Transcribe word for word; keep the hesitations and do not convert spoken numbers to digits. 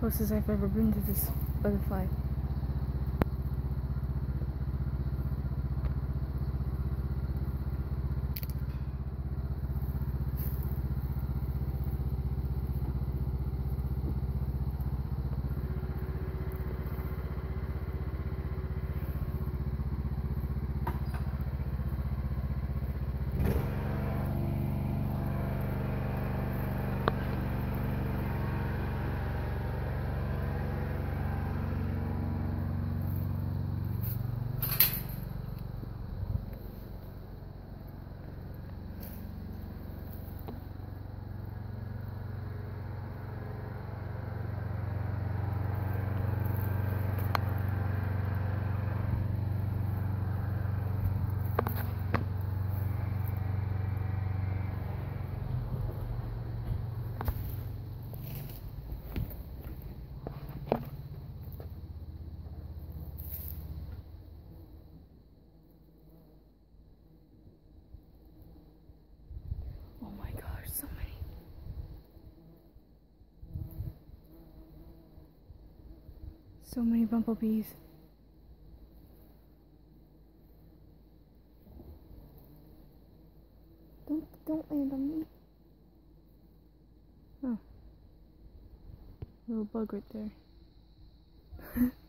closest I've ever been to this butterfly. Oh my gosh, so many. So many bumblebees. Don't don't land on me. Oh. Little bug right there.